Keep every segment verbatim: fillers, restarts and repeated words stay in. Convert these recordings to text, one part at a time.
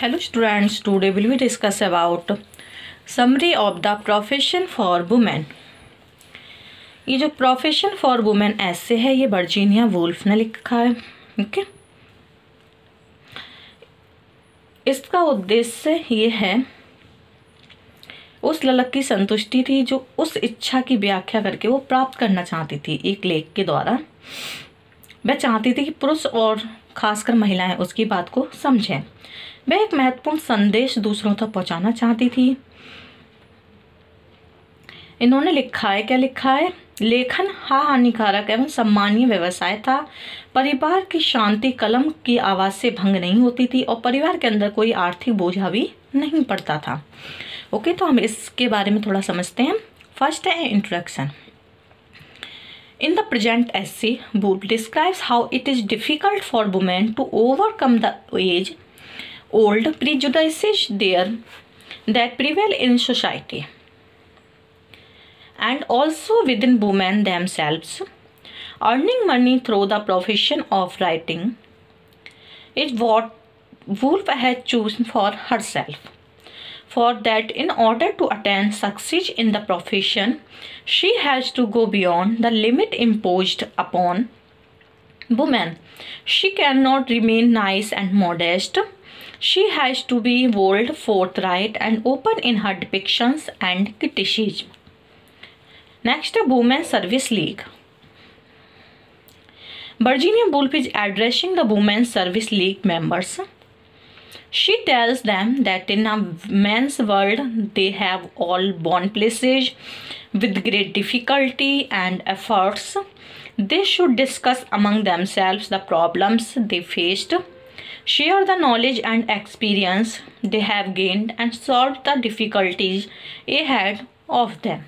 Hello students, today we will discuss about summary of the profession for women. ये जो profession for women ऐसे है, ये Virginia Woolf ने लिखा है. ओके, इसका उद्देश्य ये है, उस ललक की संतुष्टि थी जो उस इच्छा की व्याख्या करके वो प्राप्त करना चाहती थी एक लेख के द्वारा. वह चाहती थी कि पुरुष और खासकर महिलाएं उसकी बात को समझें. वह एक महत्वपूर्ण संदेश दूसरों तक पहुंचाना चाहती थी. इन्होंने लिखा है, क्या लिखा है? लेखन हा हानिकारक एवं सम्मानीय व्यवसाय था. परिवार की शांति कलम की आवाज से भंग नहीं होती थी और परिवार के अंदर कोई आर्थिक बोझा भी नहीं पड़ता था. ओके, तो हम इसके बारे में थोड़ा समझते हैं. फर्स्ट है introduction. In the present essay, Woolf describes how it is difficult for women to overcome the age-old prejudices there that prevail in society, and also within women themselves. Earning money through the profession of writing is what Woolf has chosen for herself. For that, in order to attain success in the profession, she has to go beyond the limit imposed upon women. She cannot remain nice and modest. She has to be bold, forthright, and open in her depictions and criticism. Next, Women's Service League. Virginia Woolf is addressing the Women's Service League members. She tells them that in a men's world they have all borne places with great difficulty and efforts. They should discuss among themselves the problems they faced, share the knowledge and experience they have gained, and solve the difficulties ahead of them.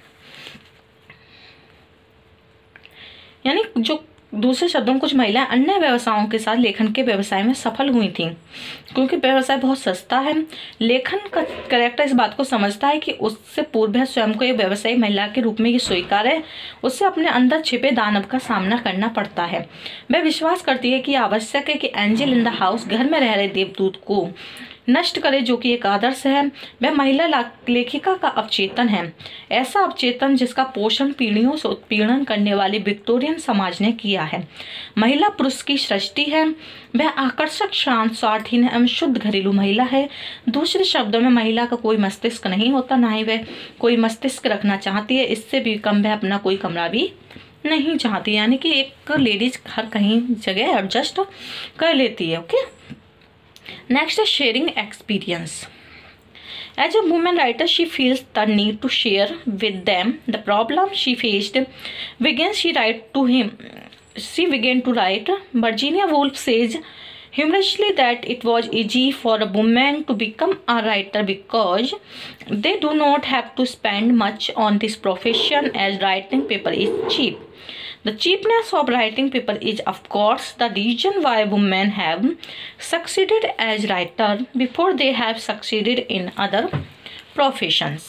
यानी जो दूसरे शब्दों में कुछ महिलाएं अन्य व्यवसायों के साथ लेखन के व्यवसाय में सफल हुई थीं, क्योंकि व्यवसाय बहुत सस्ता है. लेखन का कैरेक्टर इस बात को समझता है कि उससे पूर्व स्वयं को एक व्यवसायी महिला के रूप में ये स्वीकार है. उससे अपने अंदर छिपे दानव का सामना करना पड़ता है. वह विश्वास करती है कि आवश्यक है कि एंजल इन द हाउस घर में रह रहे देवदूत को नष्ट करे, जो कि एक आदर्श है. वह महिला लेखिका का अवचेतन है, ऐसा अवचेतन जिसका पोषण पीढ़ियों से उत्पीड़न करने वाले विक्टोरियन समाज ने किया है. महिला पुरुष की सृष्टि है. वह आकर्षक, शांत, स्वार्थहीन एवं शुद्ध घरेलू महिला है. दूसरे शब्दों में महिला का कोई मस्तिष्क नहीं होता, ना ही वह कोई मस्तिष्क रखना चाहती है. इससे भी कम वह अपना कोई कमरा भी नहीं चाहती. यानी कि एक लेडीज हर कहीं जगह एडजस्ट कर लेती है. Okay, next is sharing experience. As a woman writer, she feels the need to share with them the problem she faced. Begin she write to him. She began to write. Virginia Woolf says humorously that it was easy for a woman to become a writer because they do not have to spend much on this profession, as writing paper is cheap. The cheapness of writing paper is, of course, the reason why women have succeeded as writers before they have succeeded in other professions.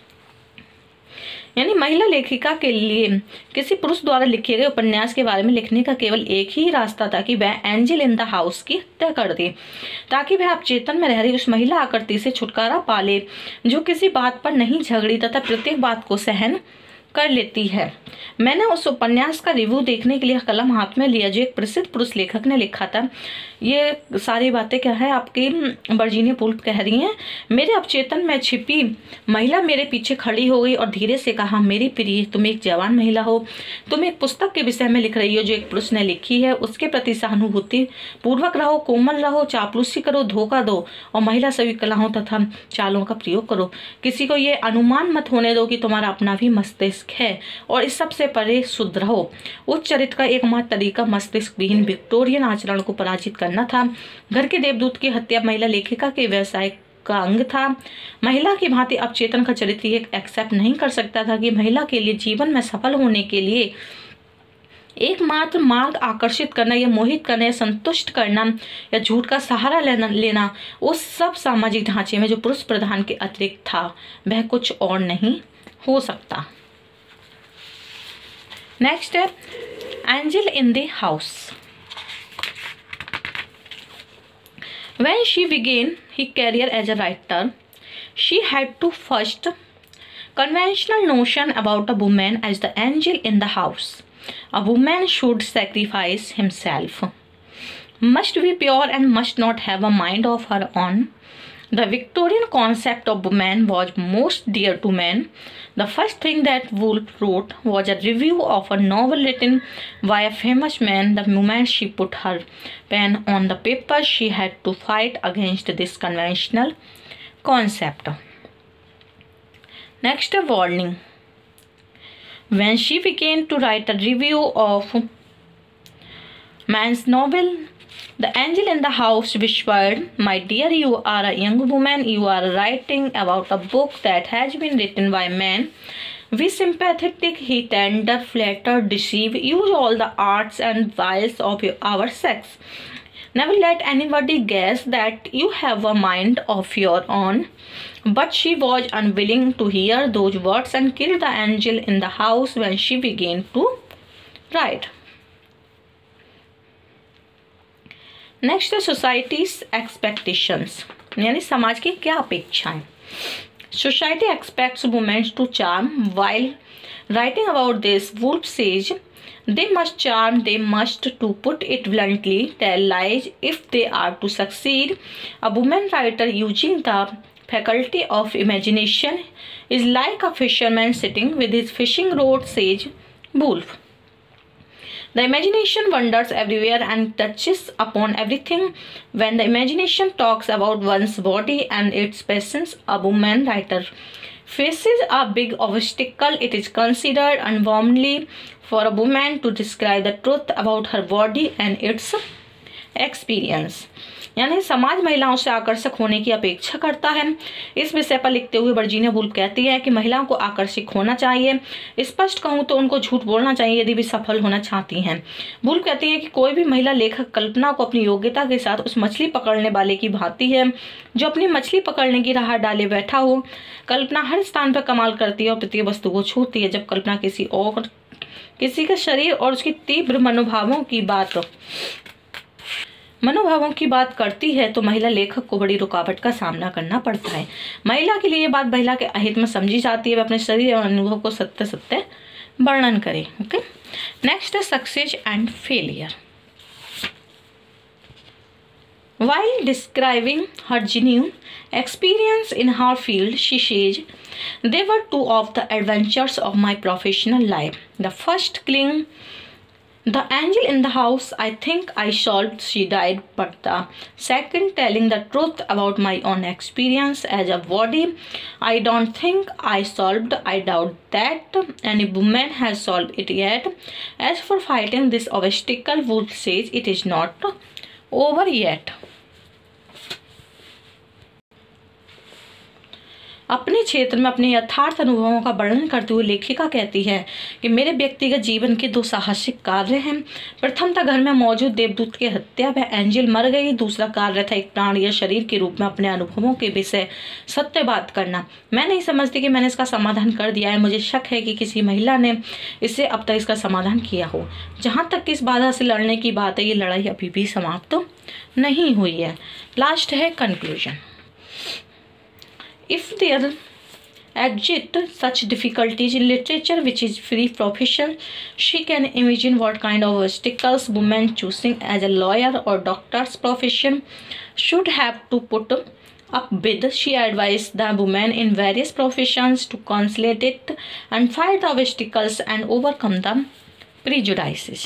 यानी महिला लेखिका के लिए किसी पुरुष द्वारा लिखे गए उपन्यास के बारे में लिखने का केवल एक ही रास्ता था कि वह एंजल इन द हाउस की हत्या कर दे, ताकि वह अपचेतन में रह रही उस महिला आकृति से छुटकारा पा ले जो किसी बात पर नहीं झगड़ी तथा प्रत्येक बात को सहन कर लेती है. मैंने उस उपन्यास का रिव्यू देखने के लिए कलम हाथ में लिया जो एक प्रसिद्ध पुरुष लेखक ने लिखा था. ये सारी बातें क्या है आपकी वर्जीनिया वुल्फ कह रही हैं. मेरे अवचेतन में छिपी महिला मेरे पीछे खड़ी हो गई और धीरे से कहा, मेरी प्रिय, तुम एक जवान महिला हो. तुम एक पुस्तक के विषय में लिख रही हो जो एक पुरुष ने लिखी है. उसके प्रति सहानुभूति पूर्वक रहो, कोमल रहो, चापलूसी करो, धोखा दो और महिला सभी कलाओं तथा चालों का प्रयोग करो. किसी को ये अनुमान मत होने दो कि तुम्हारा अपना भी मस्तिष्क है और इस सबसे परे शुद्ध रहो. उच्च चरित्र का एकमात्र तरीका मस्तिष्क विहीन विक्टोरियन आचरण को पराजित करना था. घर के देवदूत की हत्या महिला लेखिका के व्यवसाय का अंग था. महिला की भांति अवचेतन का चरित्र एक एक्सेप्ट नहीं कर सकता था कि महिला के लिए जीवन में सफल होने के लिए एकमात्र मार्ग आकर्षित करना या मोहित करना या संतुष्ट करना या झूठ का सहारा लेना लेना उस सब सामाजिक ढांचे में जो पुरुष प्रधान के अतिरिक्त था, वह कुछ और नहीं हो सकता. नेक्स्ट है Angel in the House. When she began her career as a writer, she had to first conventional notion about a woman as the angel in the house. A woman should sacrifice himself, must be pure and must not have a mind of her own. The Victorian concept of woman was most dear to men. The first thing that Woolf wrote was a review of a novel written by a famous man. The moment she put her pen on the paper, she had to fight against this conventional concept. Next, a warning. When she began to write a review of man's novel, The Angel in the House whispered, "My dear, you are a young woman. You are writing about a book that has been written by men. We sympathetic, he tender, flatter, deceive, use all the arts and wiles of our sex. Never let anybody guess that you have a mind of your own." But she was unwilling to hear those words and killed the angel in the house when she began to write. Next है society's expectations, यानी समाज की क्या अपेक्षाएं. Society expects women to charm. While writing about this, Woolf says, they must charm, they must, to put it bluntly, tell lies if they are to succeed. A woman writer using the faculty of imagination is like a fisherman sitting with his fishing rod, says Woolf. The imagination wanders everywhere and touches upon everything. When the imagination talks about one's body and its passions, a woman writer faces a big obstacle. It is considered unwomanly for a woman to describe the truth about her body and its experience. यानी समाज महिलाओं से आकर्षक होने की अपेक्षा करता है. इस विषय पर लिखते हुए वर्जीनिया वुल्फ कहती है कि महिलाओं को आकर्षक होना चाहिए. स्पष्ट कहूँ तो उनको झूठ बोलना चाहिए यदि वे सफल होना चाहती हैं. वुल्फ कहती है कि कोई भी महिला लेखक कल्पना को अपनी योग्यता के साथ उस मछली पकड़ने वाले की भांति है जो अपनी मछली पकड़ने की राह डाले बैठा हो. कल्पना हर स्थान पर कमाल करती है और प्रत्येक वस्तु को छूती है. जब कल्पना किसी और किसी का शरीर और उसकी तीव्र मनोभावों की बात मनोभावों की बात करती है तो महिला लेखक को बड़ी रुकावट का सामना करना पड़ता है. महिला के लिए ये बात महिला के अहित में समझी जाती है. वह अपने शरीर और अनुभव को सत्य सत्य वर्णन करे. ओके, नेक्स्ट है success and failure. While describing her genuine experience in her field, she says, "They were two of the adventures of my professional life. The first killing the angel in the house, I think I solved, she died. But the second, telling the truth about my own experience as a body, I don't think I solved. I doubt that any woman has solved it yet. As for fighting this obstacle, Woolf says it is not over yet." अपने क्षेत्र में अपने यथार्थ अनुभवों का वर्णन करते हुए लेखिका कहती है कि मेरे व्यक्तिगत जीवन के दो साहसिक कार्य हैं. प्रथम था घर में मौजूद देवदूत की हत्या, वह एंजल मर गई. दूसरा कार्य था एक प्राण या शरीर के रूप में अपने अनुभवों के विषय सत्य बात करना. मैं नहीं समझती कि मैंने इसका समाधान कर दिया है. मुझे शक है कि किसी महिला ने इससे अब तक इसका समाधान किया हो. जहाँ तक इस बाधा से लड़ने की बात है, ये लड़ाई अभी भी समाप्त तो नहीं हुई है. लास्ट है conclusion. If there exist such difficulties in literature, which is free profession, she can imagine what kind of obstacles women choosing as a lawyer or doctor's profession should have to put up with. She advised the women in various professions to consolidate it and fight the obstacles and overcome the prejudices.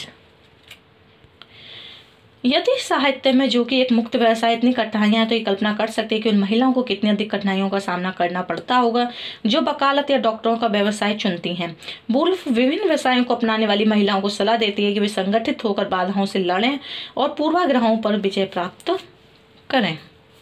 यदि साहित्य में, जो कि एक मुक्त व्यवसाय, इतनी कठिनाइयां, तो ये कल्पना कर सकते हैं कि उन महिलाओं को कितनी अधिक कठिनाइयों का सामना करना पड़ता होगा जो वकालत या डॉक्टरों का व्यवसाय चुनती हैं. वुल्फ विभिन्न व्यवसायों को अपनाने वाली महिलाओं को सलाह देती है कि वे संगठित होकर बाधाओं से लड़ें और पूर्वाग्रहों पर विजय प्राप्त करें.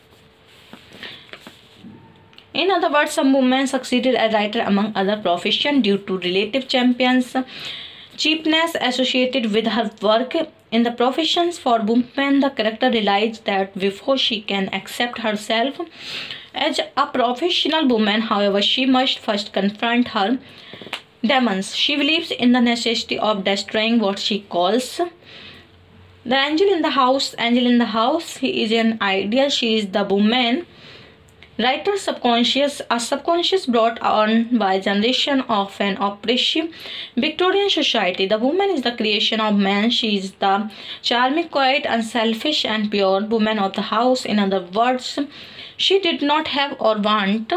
In other words, some women succeeded as writer among other professions due to relative champions cheapness associated with her work. In the professions for women, the character realizes that before she can accept herself as a professional woman, however, she must first confront her demons. She believes in the necessity of destroying what she calls The angel in the house, angel in the house, he is an ideal, she is the woman. Writer subconscious, a subconscious brought on by generation of an oppressive Victorian society. The woman is the creation of man. She is the charming, quiet, unselfish, and pure woman of the house. In other words, she did not have or want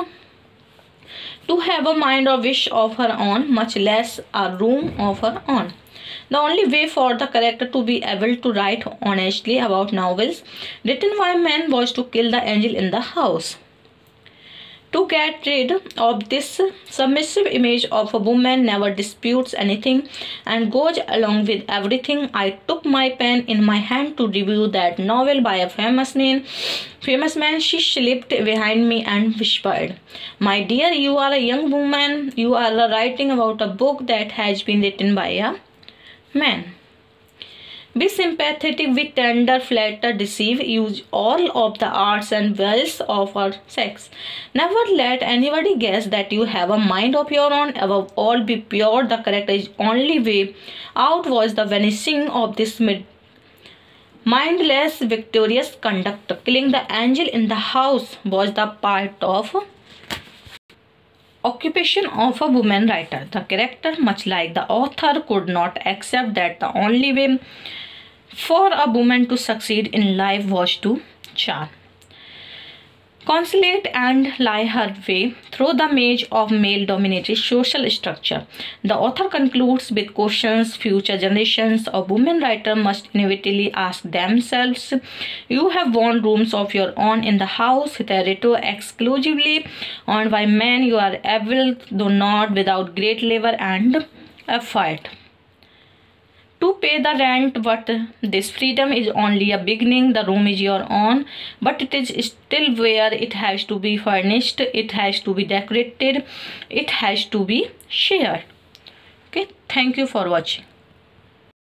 to have a mind or wish of her own, much less a room of her own. The only way for the character to be able to write honestly about novels written by men was to kill the angel in the house. To get rid of this submissive image of a woman never disputes anything and goes along with everything, I took my pen in my hand to review that novel by a famous name. Famous man, she slipped behind me and whispered, "My dear, you are a young woman. You are writing about a book that has been written by a man. Be sympathetic, be tender, flatter, deceive, use all of the arts and wiles of our sex. Never let anybody guess that you have a mind of your own. Above all, be pure. The character is only way out was the vanishing of this mid mindless, victorious conduct. Killing the angel in the house was the part of occupation of a woman writer. The character, much like the author, could not accept that the only way for a woman to succeed in life was to charm, conciliate, and lie her way through the maze of male-dominated social structure. The author concludes with questions future generations of women writers must inevitably ask themselves. You have won rooms of your own in the house, hitherto exclusively owned by men. You are able, though not without great labor and effort, to pay the rent, but this freedom is only a beginning. The room is your own, but it is still where it has to be furnished, it has to be decorated, it has to be shared. Okay, thank you for watching.